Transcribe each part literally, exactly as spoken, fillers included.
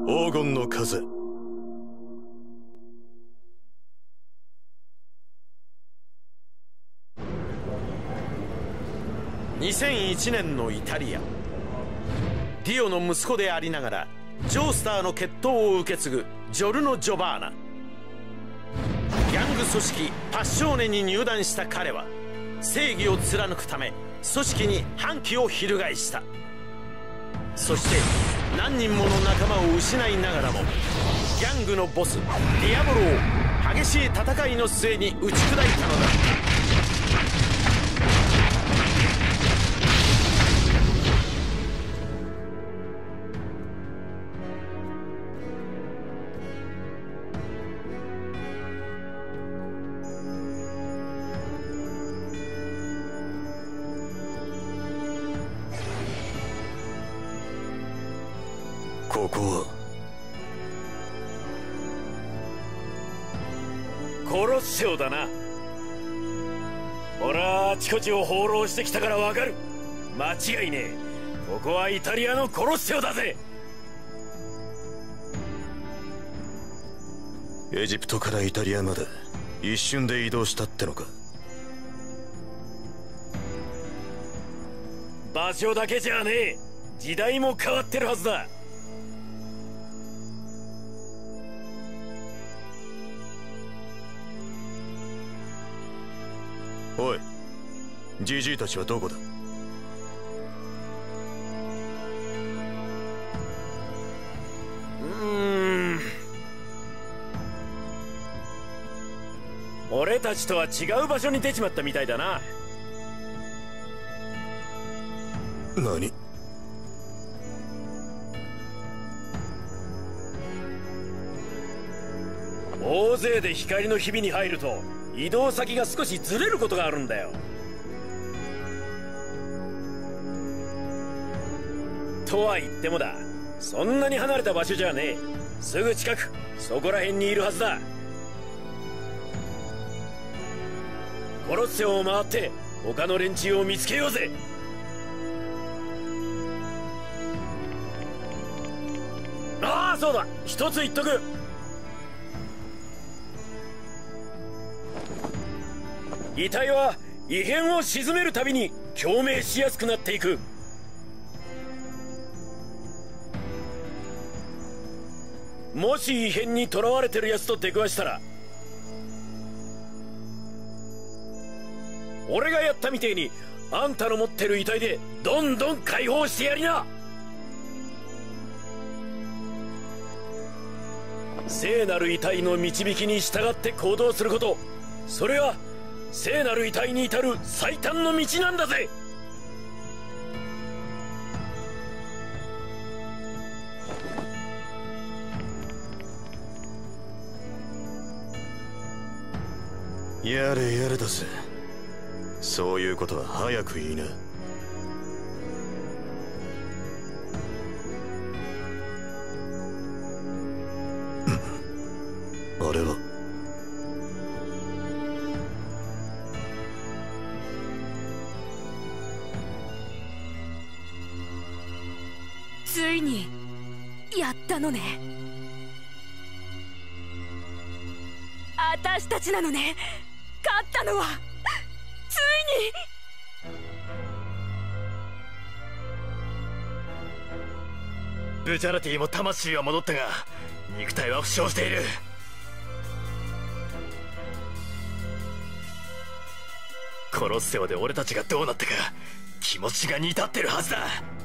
黄金の風。にせんいちねんのイタリア。ディオの息子でありながらジョースターの血統を受け継ぐジョルノ・ジョバーナ。ギャング組織パッショーネに入団した彼は正義を貫くため組織に反旗を翻した。そして何人もの仲間を失いながらもギャングのボスディアボロを激しい戦いの末に打ち砕いたのだ。ここはコロッセオだな。俺はあちこちを放浪してきたからわかる。間違いねえ。ここはイタリアのコロッセオだぜ。 エジプトからイタリアまで一瞬で移動したってのか。 場所だけじゃねえ、時代も変わってるはずだ。 おい、ジジイたちはどこだ。 うーん、俺たちとは違う場所に出ちまったみたいだな。 何？ 大勢で光のひびに入ると移動先が少しずれることがあるんだよ。とは言ってもだ、そんなに離れた場所じゃねえ。すぐ近く、そこら辺にいるはずだ。コロッセオを回って他の連中を見つけようぜ。ああ、そうだ、一つ言っとく。遺体は異変を鎮めるたびに共鳴しやすくなっていく。もし異変にとらわれてるやつと出くわしたら、俺がやったみてえにあんたの持ってる遺体でどんどん解放してやりな。聖なる遺体の導きに従って行動すること、それは聖なる遺体に至る最短の道なんだぜ。 やれやれだぜ。そういうことは早く言いな。あれはついにやったのね。私たちなのね。勝ったのはついに。 ブチャラティも魂は戻ったが肉体は負傷している。コロッセオで俺たちがどうなったか気持ちが似たってるはずだ。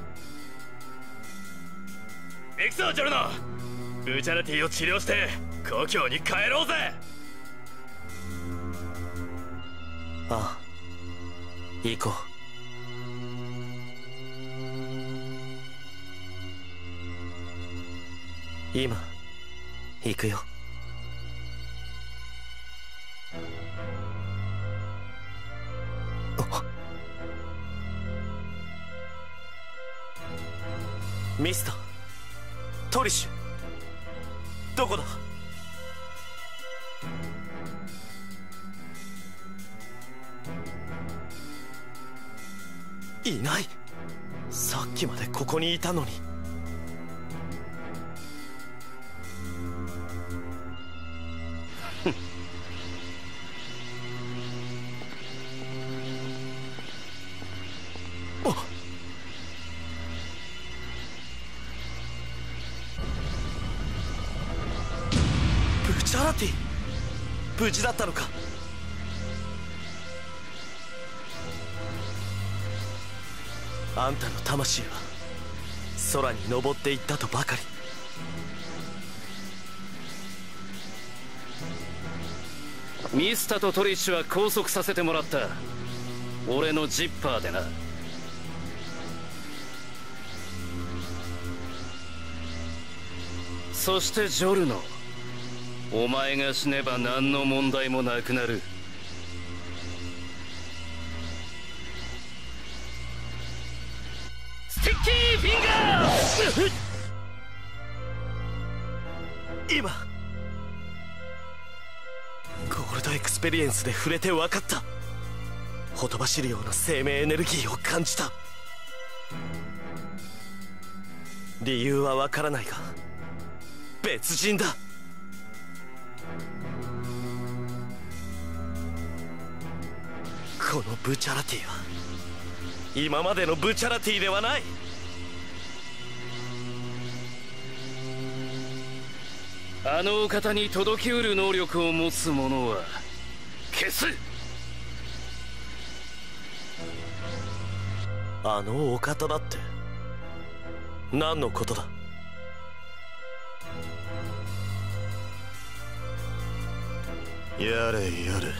行くぞジョルノ。ブチャラティを治療して故郷に帰ろうぜ。 ああ、行こう。今行くよ。ミスタートリッシュ、どこだ。いない。さっきまでここにいたのに。 ブチャラティ、無事だったのか。あんたの魂は空に登っていったとばかり。 ミスタとトリッシュは拘束させてもらった。俺のジッパーでな。そしてジョルノ、お前が死ねば何の問題もなくなる。スティッキーフィンガー今ゴールドエクスペリエンスで触れて分かった。ほとばしるような生命エネルギーを感じた。理由は分からないが別人だ。このブチャラティは今までのブチャラティではない。 あのお方に届きうる能力を持つ者は消す。 あのお方だって何のことだ。 やれやれ。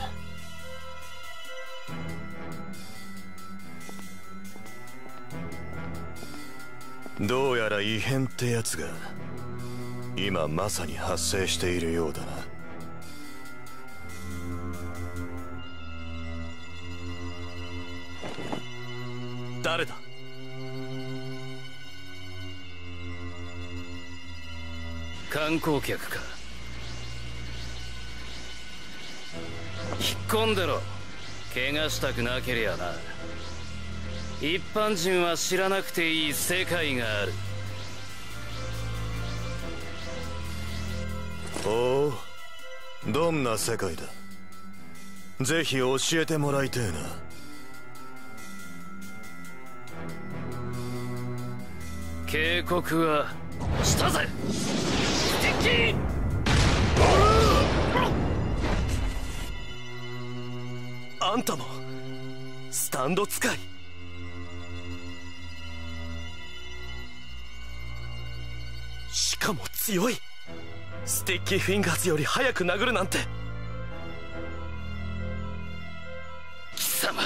どうやら異変ってやつが今まさに発生しているようだな。 誰だ。 観光客か。引っ込んでろ。怪我したくなけりゃな。一般人は知らなくていい世界がある。 おお、どんな世界だ。ぜひ教えてもらいてえな。 警告はしたぜ。スティッキー。 あんたもスタンド使い。しかも強い。スティッキーフィンガーズより早く殴るなんて。 貴様、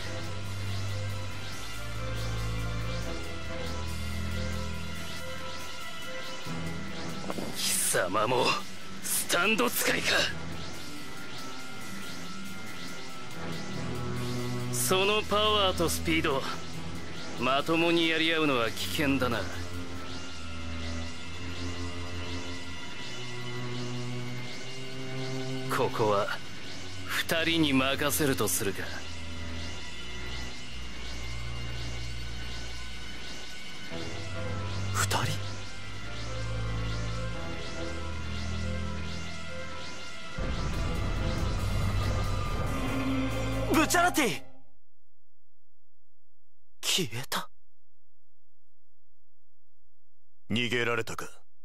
貴様もスタンド使いか。そのパワーとスピード、まともにやり合うのは危険だな。ここは二人に任せるとするか。 二人。ブチャラティ消えた。 逃げられたか。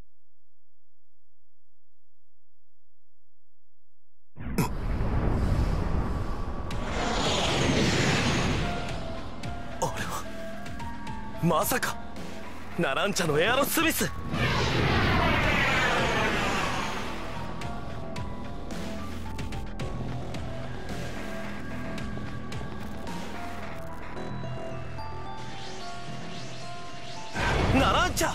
まさかナランチャのエアロスミス。ナランチャ。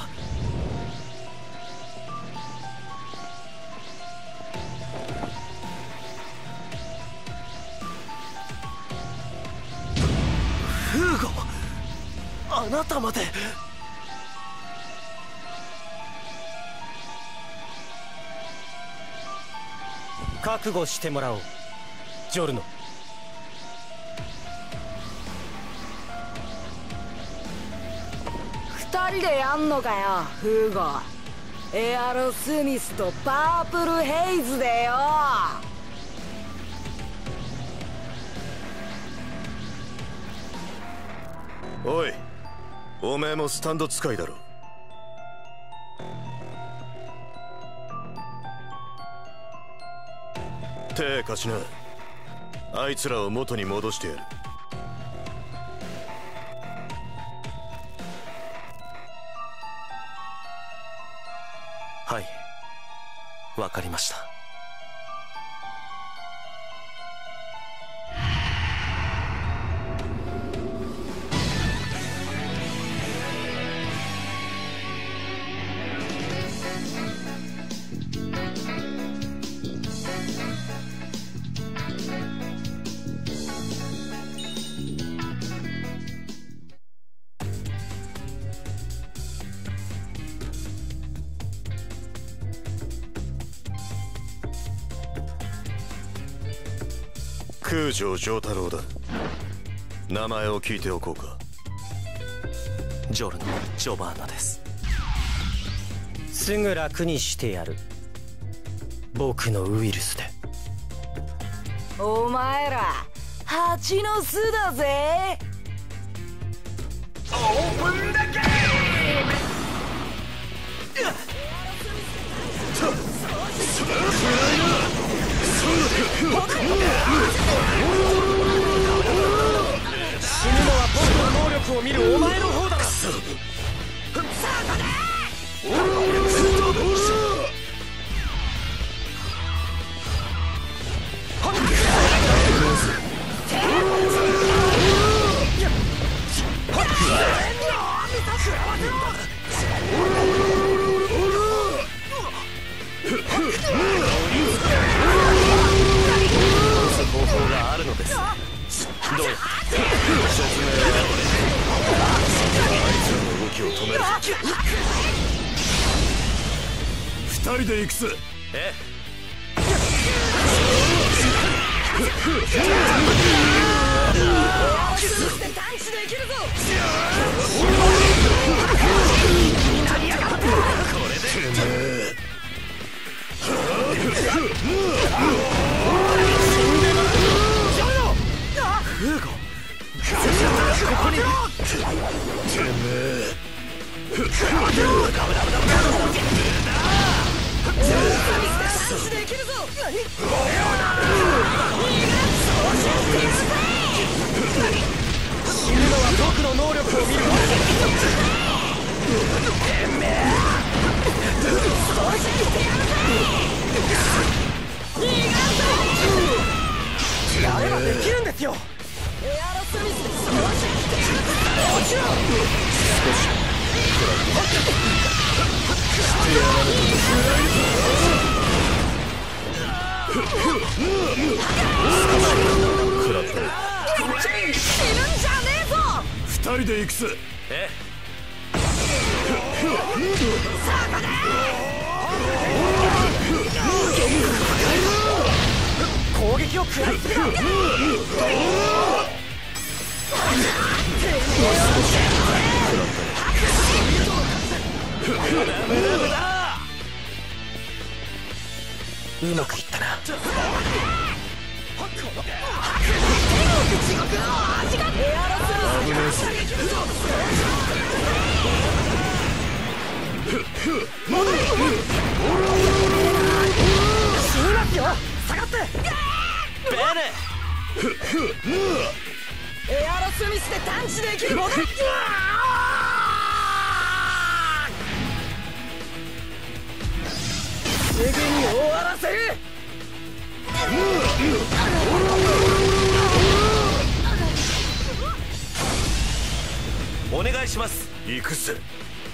フーゴ、あなたまで。 覚悟してもらおう、ジョルノ。 二人でやんのかよ、フーゴ。エアロスミスとパープルヘイズでよ。 おい、おめえもスタンド使いだろ。 手貸しな。あいつらを元に戻してやる。 はい、わかりました。 空城城太郎だ。名前を聞いておこうか。 ジョルノ・ジョバーナです。 すぐ楽にしてやる。僕のウイルスで。 お前ら蜂の巣だぜ。 オープンだけ死ぬのは僕の能力を見るお前の方だろ。 方法があるのです。どうやって説明はあいつらの動きを止める。 二人で行くぜ。 え死ぬのは僕の能力を見る。やればできるんですよ。 二人で行くぜ。 え攻撃を食らいつけろ。 うまくいったな。 死にますよ。下がって。 ベネエアロスミスで探知できる。 すぐに終わらせる。 お願いします。 行くぜ。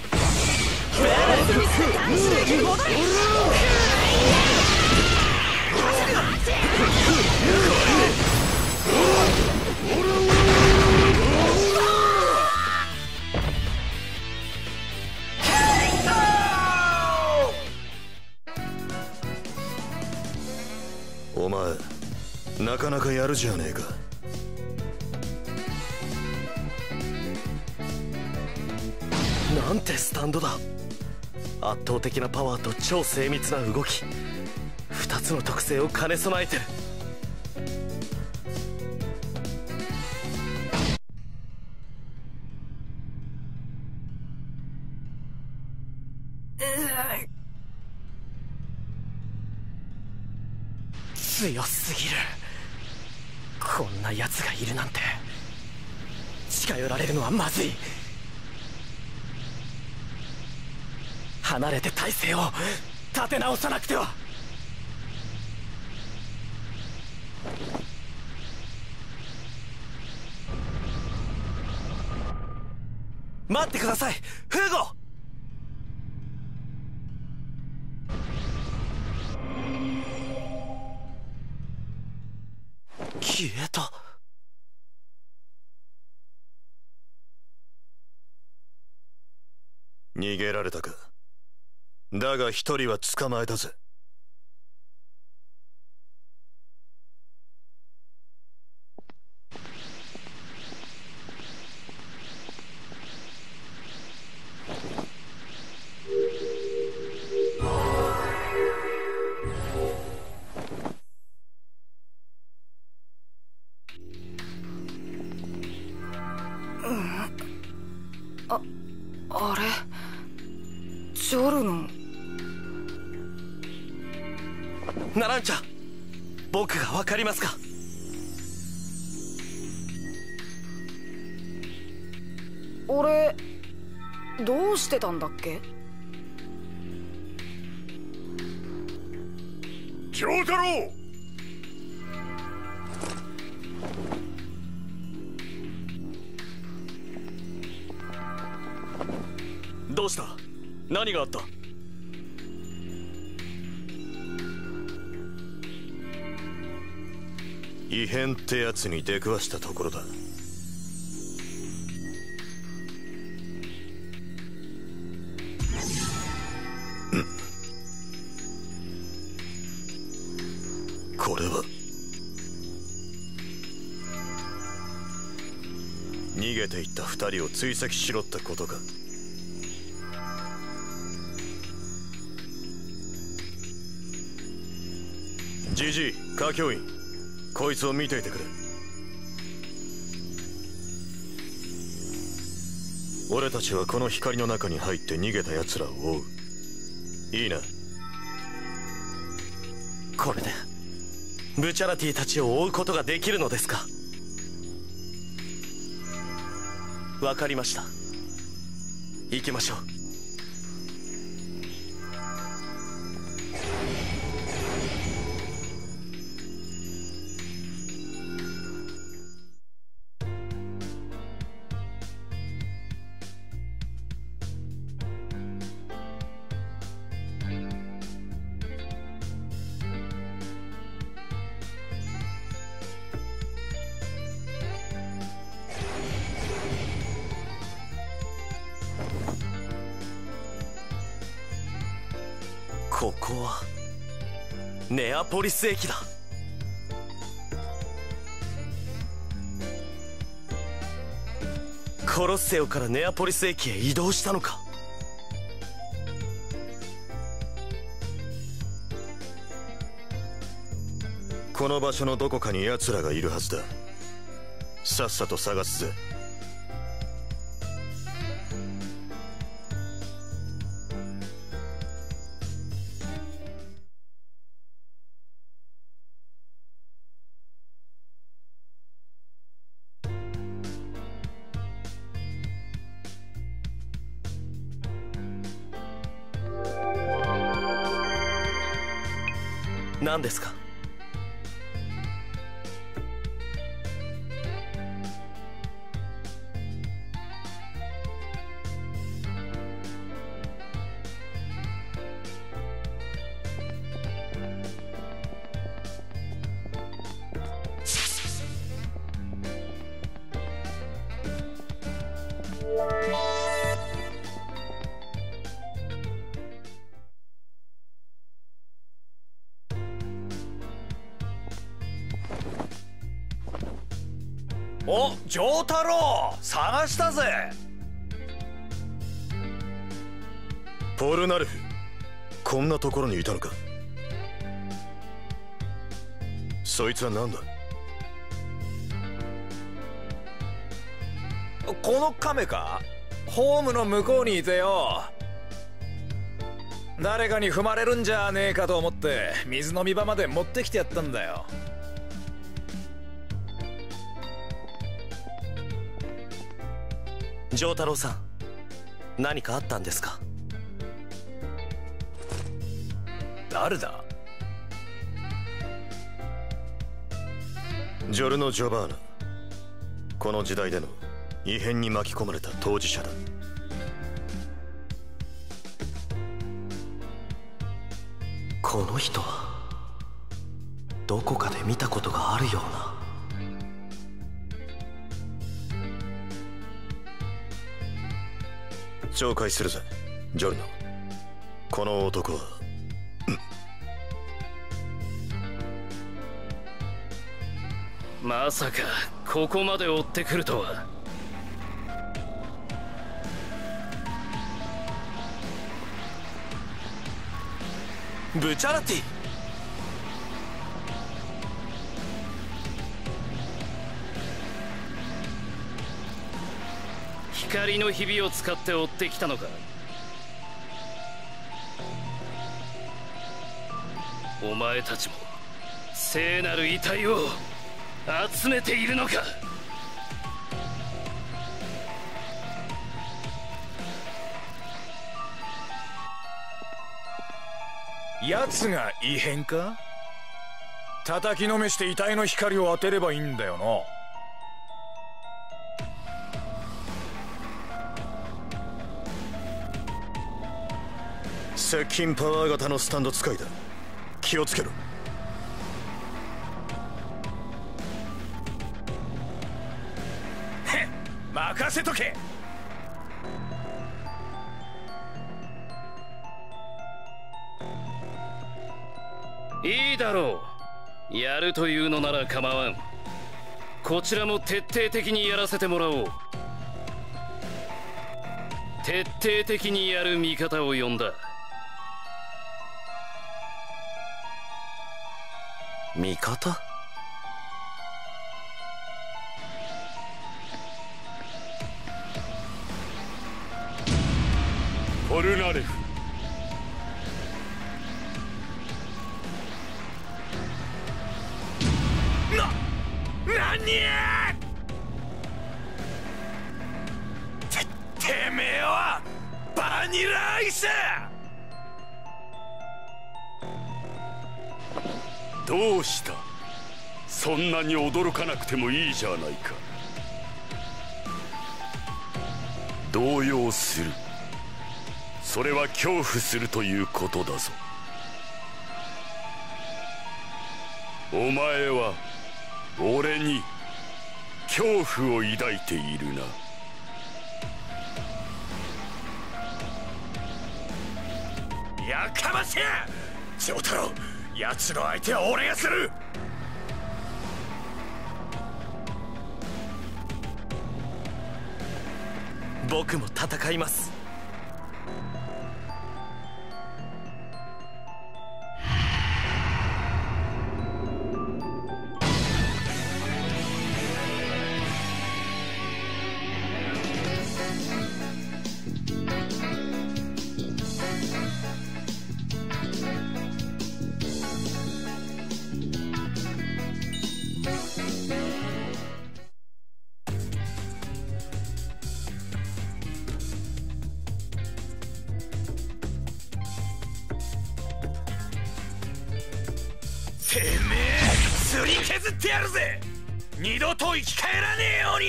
お前なかなかやるじゃねえか。 なんてスタンドだ。圧倒的なパワーと超精密な動き、二つの特性を兼ね備えてる。 強すぎる。こんな奴がいるなんて。近寄られるのはまずい。離れて体勢を立て直さなくては。待ってください、フーゴ。消えた。 逃げられたか。だが一人は捕まえたぜ。 あ、あれジョルノ。 ナランチャ、僕が分かりますか。 俺どうしてたんだっけ。 丈太郎。 どうした、何があった。 異変ってやつに出くわしたところだ。これは逃げていった二人を追跡しろってことか。ジジイ、歌教員、こいつを見ていてくれ。俺たちはこの光の中に入って逃げた奴らを追う。いいな。 これでブチャラティたちを追うことができるのですか。わかりました、行きましょう。ここはネアポリス駅だ。コロッセオからネアポリス駅へ移動したのか。 この場所のどこかに奴らがいるはずだ。さっさと探すぜ。 何ですか。 お、丈太郎、探したぜ。 ポルナルフ、こんなところにいたのか。そいつは何だ。 この亀か。ホームの向こうにいてよ。 誰かに踏まれるんじゃねえかと思って水飲み場まで持ってきてやったんだよ。 丈太郎さん、何かあったんですか？ 誰だ？ ジョルノ・ジョバーナ。この時代での異変に巻き込まれた当事者だ。 この人はどこかで見たことがあるような。 紹介するぜ、ジョルノ。この男は、 まさかここまで追ってくるとは。 ブチャラティ。 光のひびを使って追ってきたのか。お前たちも聖なる遺体を集めているのか。 奴が異変か？叩きのめして遺体の光を当てればいいんだよな。 接近パワー型のスタンド使いだ。気をつけろ。 へっ、任せとけ。 いいだろう。やるというのなら構わん。こちらも徹底的にやらせてもらおう。徹底的にやる味方を呼んだ。 味方？ ポルナレフ。 な、何や！て、てめえはバニラアイス！ どうした？そんなに驚かなくてもいいじゃないか。動揺する。それは恐怖するということだぞ。お前は俺に恐怖を抱いているな。 やかましや！丈太郎、奴の相手は俺がする。 僕も戦います。 てめえ、すり削ってやるぜ。二度と生き返らねえよ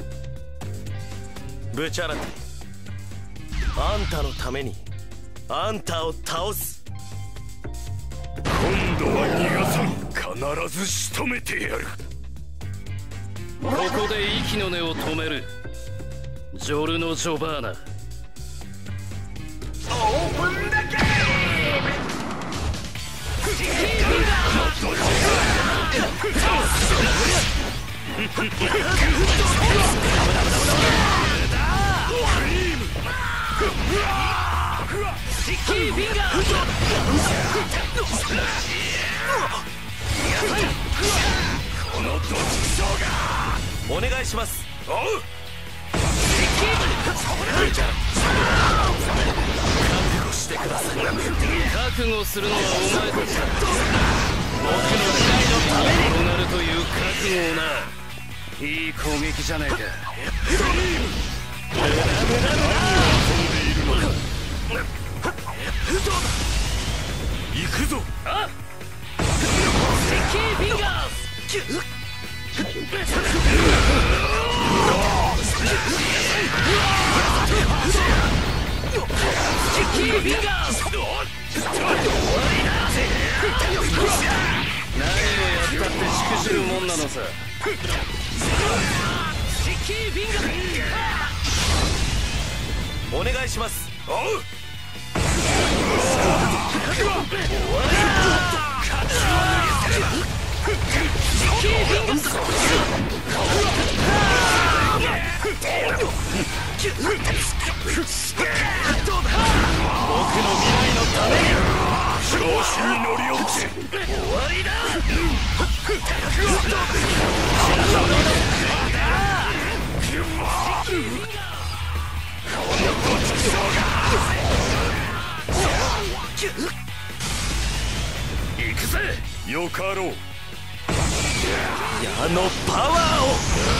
うに。 ブチャラティ、あんたのためにあんたを倒す。 今度は逃がさん。必ず仕留めてやる。 ここで息の根を止める。ジョルノ・ジョバーナ。 オープンだけ。 このどっちしょうが。 お願いします。 おう。 覚悟してください。 悟するのはお前たちだ。僕の未来のために転がるという覚悟をな。いい攻撃じゃねえか。 行くぞ。 あっセッキーフィンガーズ。セッキーフィンガーズ。何をやったってしくじるもんなのさ。セッキーフィンガー。 お願いします。 おう。 僕の未来のために調子に乗り落ち。 終わりだ。 行くぜ。よかろう。 矢のパワーを。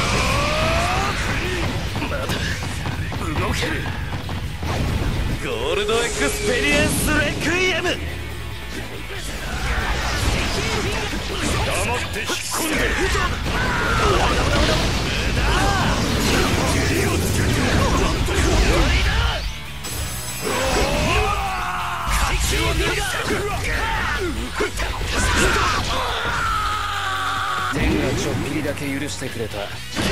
まだ動ける。 ゴールドエクスペリエンスレクイエム。 黙って引っ込んで。 天がちょっぴりだけ許してくれた。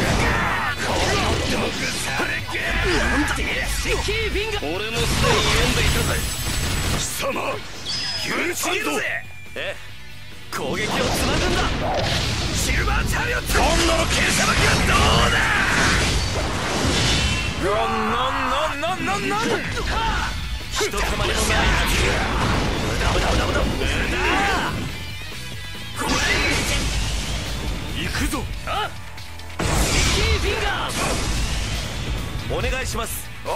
俺もすでに読んでいたぜ。 貴様許しにぞ。 ええ、攻撃をつなぐんだ。 シルバーチャリオット。今度の傾斜巻きはどうだ。 ノンノンノンノンノン。ひとたまりもないはず。無駄無駄無駄無駄無駄。 行くぞ。 あっセッキーフィンガー。 お願いします。 おう。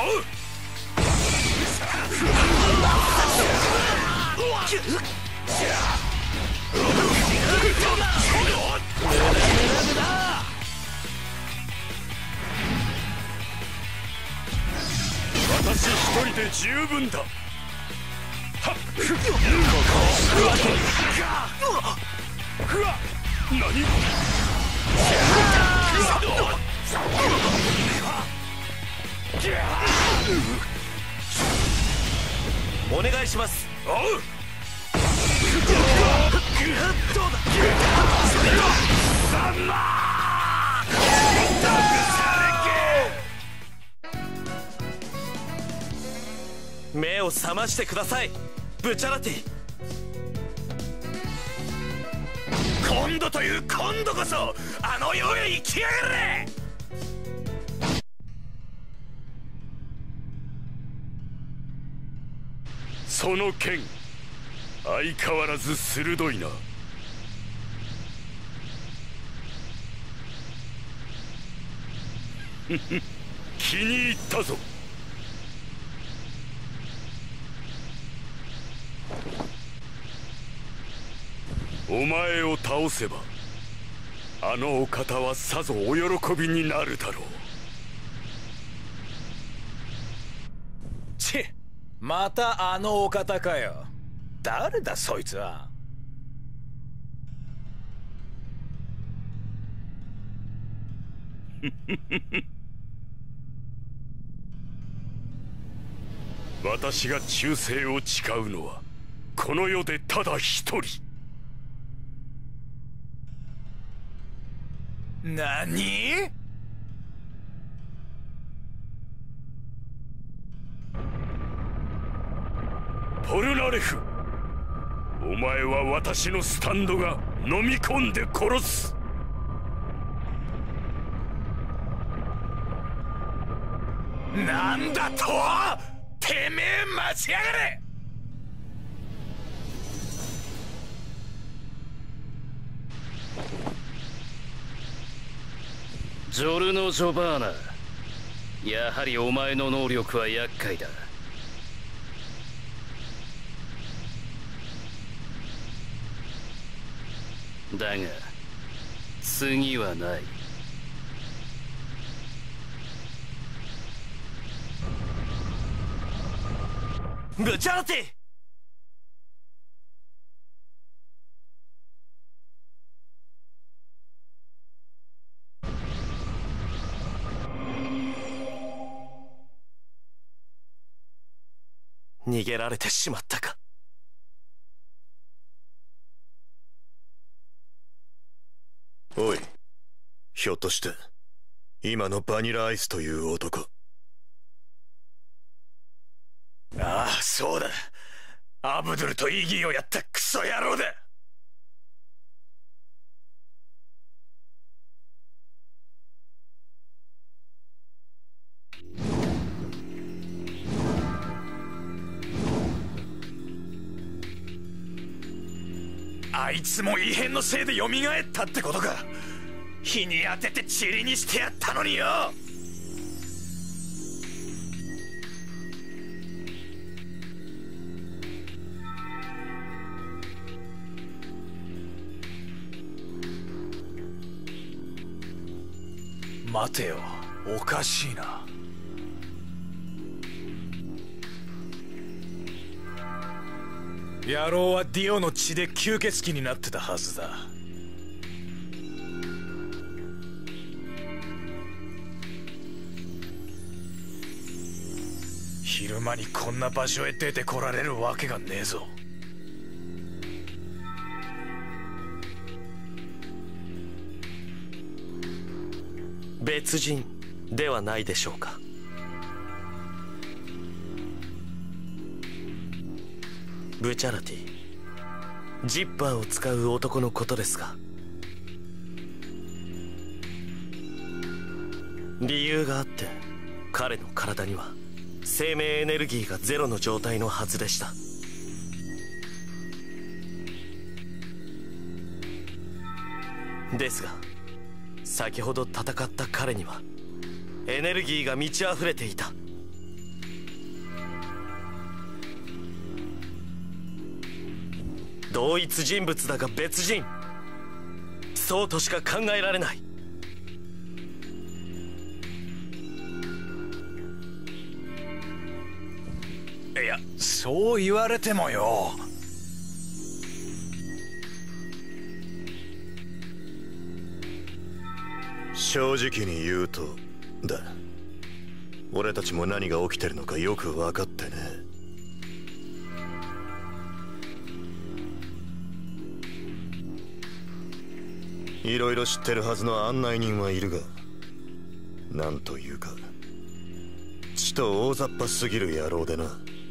私一人で十分だ。はっ。何。 お願いします。 おう。 目を覚ましてください、ブチャラティ。 今度という今度こそあの世へ行きやがれ。その剣相変わらず鋭いな。気に入ったぞ。お前を倒せばあのお方はさぞお喜びになるだろう。 チッ、またあのお方かよ。誰だそいつは。 私が忠誠を誓うのはこの世でただ一人。 何？ ポルナレフ、お前は私のスタンドが飲み込んで殺す。 なんだと？てめえ待ちやがれ。 ジョルノ・ジョバーナ、やはりお前の能力は厄介だ。 だが次はない。 ブチャラティ！逃げられてしまったか。 おい、ひょっとして今のバニラアイスという男。 ああ、そうだ。アブドゥルとイギーをやったクソ野郎だ。あいつも異変のせいで蘇ったってことか。日に当てて塵にしてやったのによ。待てよ、おかしいな。野郎はディオの血で吸血鬼になってたはずだ。昼間にこんな場所へ出てこられるわけがねえぞ。 別人ではないでしょうか。ブチャラティ、ジッパーを使う男のことですが、理由があって彼の体には生命エネルギーがゼロの状態のはずでした。ですが先ほど戦った彼にはエネルギーが満ち溢れていた。同一人物だが別人、そうとしか考えられない。 いや、そう言われてもよ。 正直に言うとだ、俺たちも何が起きてるのかよく分かってね。いろいろ知ってるはずの案内人はいるが、なんというかちと大雑把すぎる野郎でな。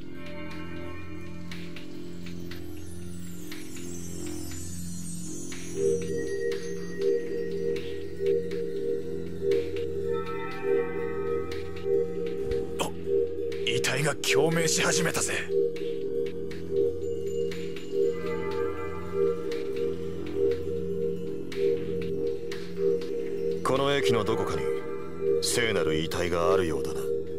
遺体が共鳴し始めたぜ。 この駅のどこかに聖なる遺体があるようだな。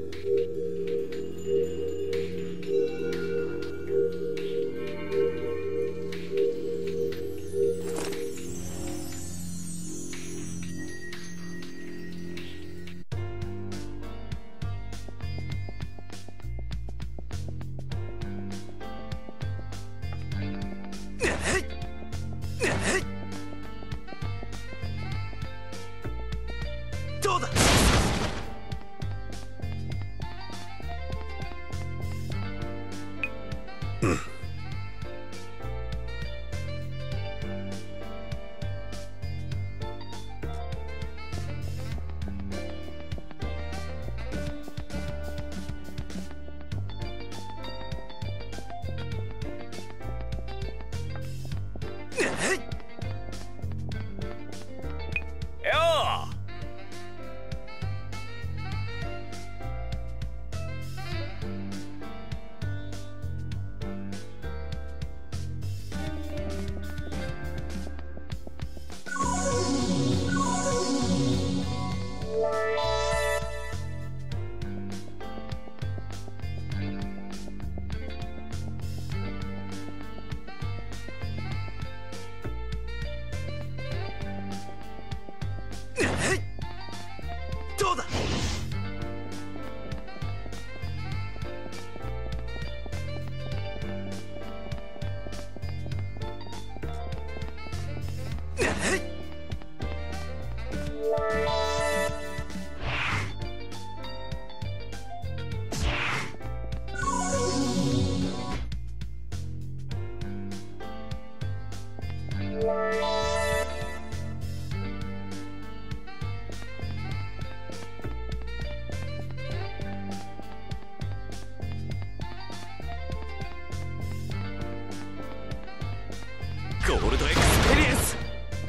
どうだ。 うん。 ゴールドエクスペリエンス。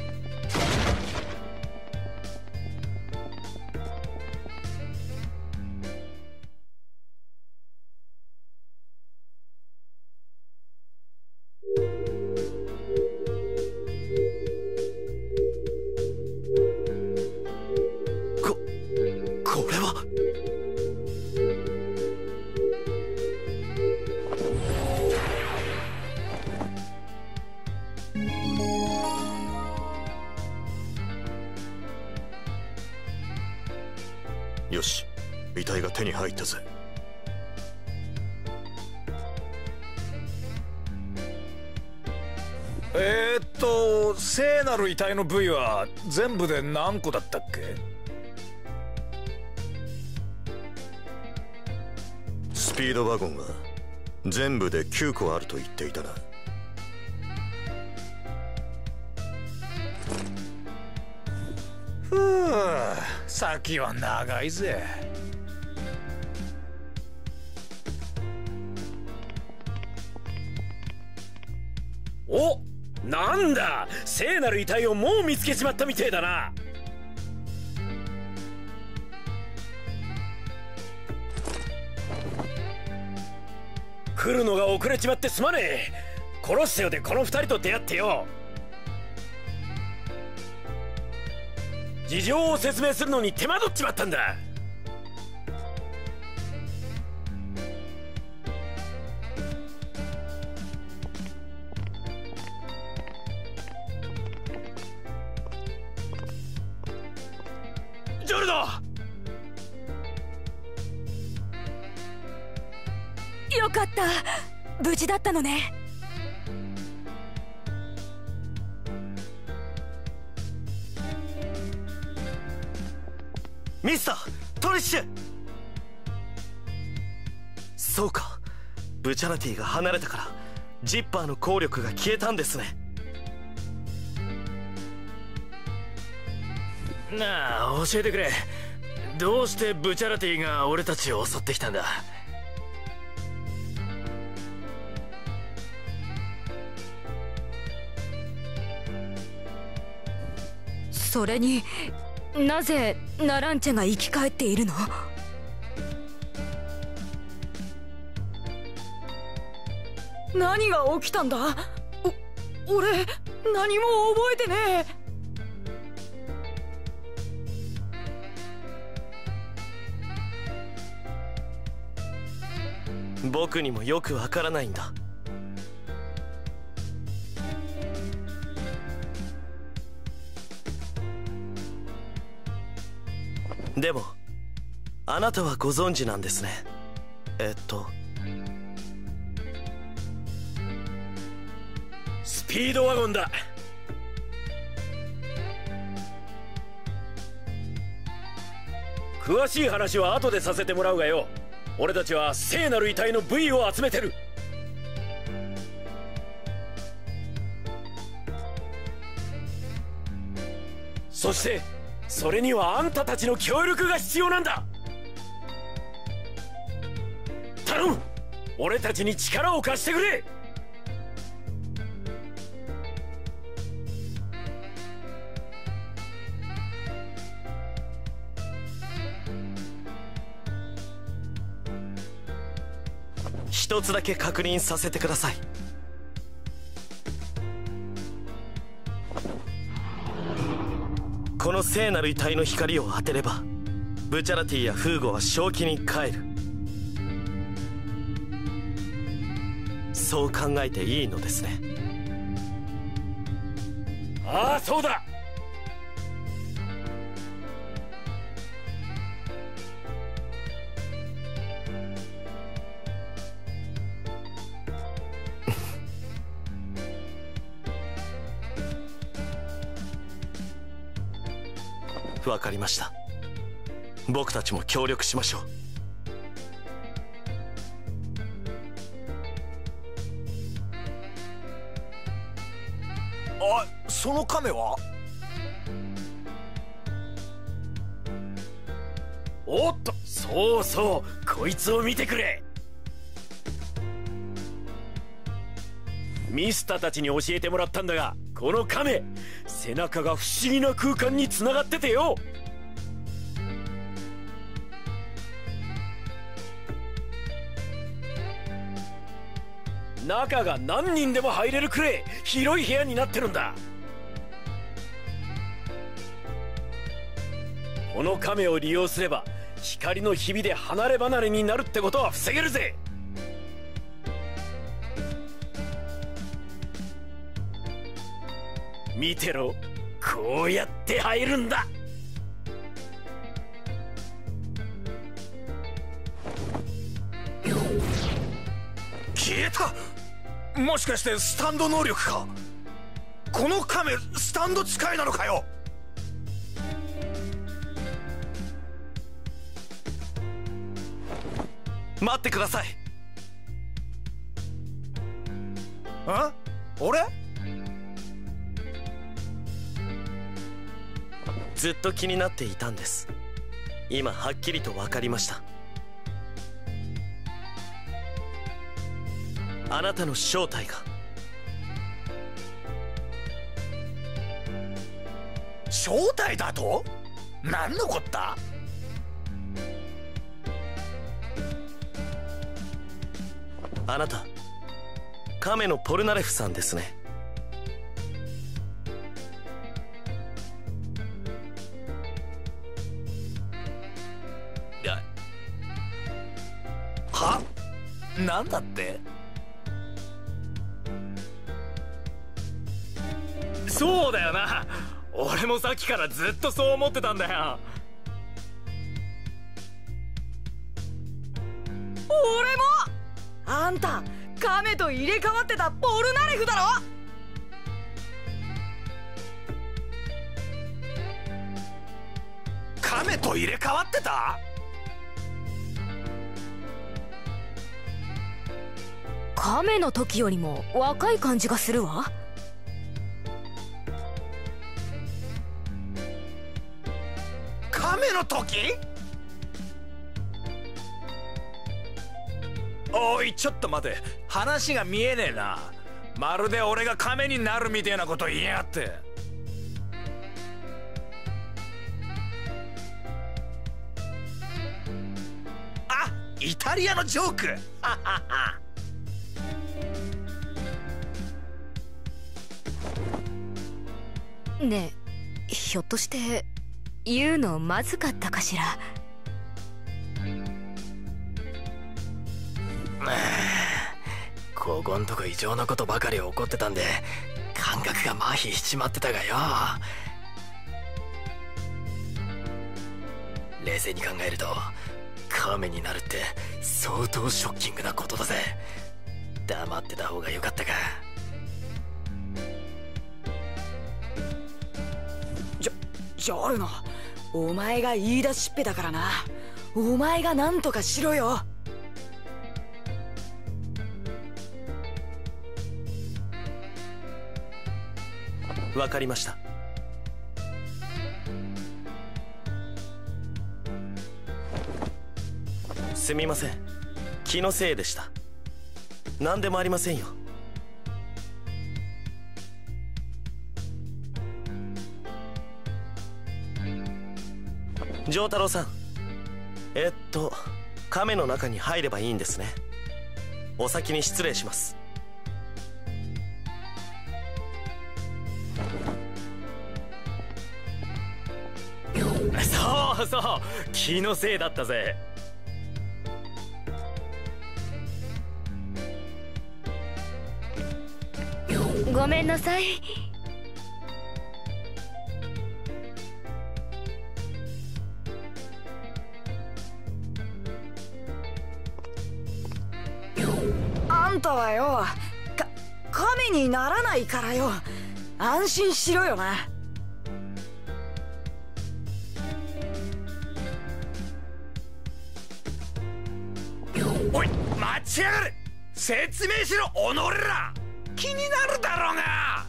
ここれは。 よし、遺体が手に入ったぜ。 えー、っと聖なる遺体の部位は全部で何個だったっけ？ スピードワゴンは全部できゅうこあると言っていたな。 ふう、先は長いぜ。 お、なんだ、聖なる遺体をもう見つけちまったみてえだな。来るのが遅れちまってすまねえ。コロッセオでこの二人と出会ってよ。事情を説明するのに手間取っちまったんだ。ジョルノ、 よかった、無事だったのね。 ミスタートリッシュ。そうか、ブチャラティが離れたからジッパーの効力が消えたんですね。 なあ、教えてくれ。どうしてブチャラティが俺たちを襲ってきたんだ？ それになぜナランチャが生き返っているの？何が起きたんだ？お、俺何も覚えてねえ。 僕にもよくわからないんだ。でもあなたはご存知なんですね。えっとスピードワゴンだ。詳しい話は後でさせてもらうがよ。俺たちは聖なる遺体の部位を集めてる。そしてそれにはあんたたちの協力が必要なんだ。頼む、俺たちに力を貸してくれ。 一つだけ確認させてください。この聖なる遺体の光を当てればブチャラティやフーゴは正気に帰る。そう考えていいのですね。 ああ、そうだ。 わかりました。僕たちも協力しましょう。 あ、その亀は？ おっと、そうそう、こいつを見てくれ。 ミスターたちに教えてもらったんだが、この亀背中が不思議な空間につながっててよ。中が何人でも入れるくらい広い部屋になってるんだ。この亀を利用すれば光のひびで離れ離れになるってことは防げるぜ。見てろ、こうやって入るんだ。 消えた。もしかしてスタンド能力か。この亀スタンド使いなのかよ。 待ってください。 あ、俺？ ずっと気になっていたんです。今はっきりと分かりました。あなたの正体が。 正体だと？何のこった？ あなた亀のポルナレフさんですね。 いや、は？なんだって？ そうだよな。俺もさっきからずっとそう思ってたんだよ。 俺も。あんた亀と入れ替わってたポルナレフだろ。 亀と入れ替わってた？ 亀の時よりも若い感じがするわ。 亀の時？おい、ちょっと待て。話が見えねえな。まるで俺が亀になるみたいなこと言いやがって。あ、イタリアのジョーク。ははは。 ねえ、ひょっとして言うのまずかったかしら。 ここんとこ異常なことばかり起こってたんで感覚が麻痺しちまってたがよ。冷静に考えると亀になるって相当ショッキングなことだぜ。黙ってた方がよかったか。 じゃ、じゃあるの、お前が言い出しっぺだからな。お前が何とかしろよ。 わかりました。すみません、気のせいでした。何でもありませんよ。丈太郎さん、えっと亀の中に入ればいいんですね。お先に失礼します。 そうそう、気のせいだったぜ。 ごめんなさい。 あんたはよ、か亀にならないからよ。安心しろよな。 おい、待ちやがれ。説明しろ、おのれら。気になるだろうが。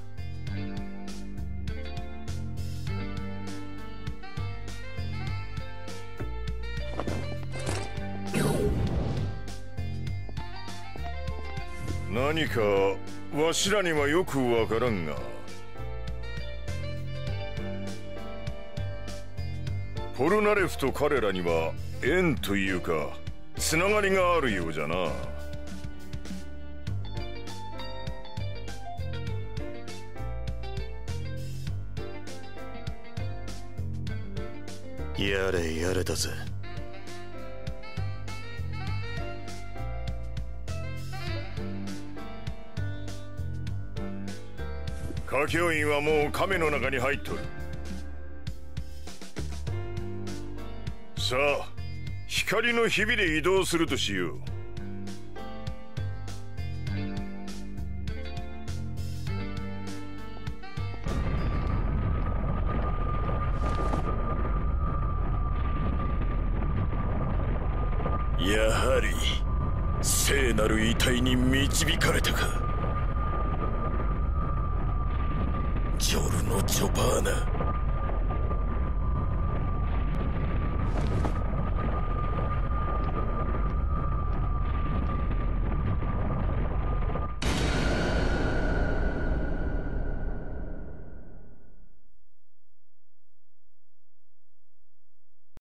何かわしらにはよくわからんが、ポルナレフと彼らには縁というかつながりがあるようじゃな。 やれやれだぜ。 歌教員はもう亀の中に入っとる。さあ光の日々で移動するとしよう。 やはり聖なる遺体に導かれたか。ジョルノ・ジョバーナ。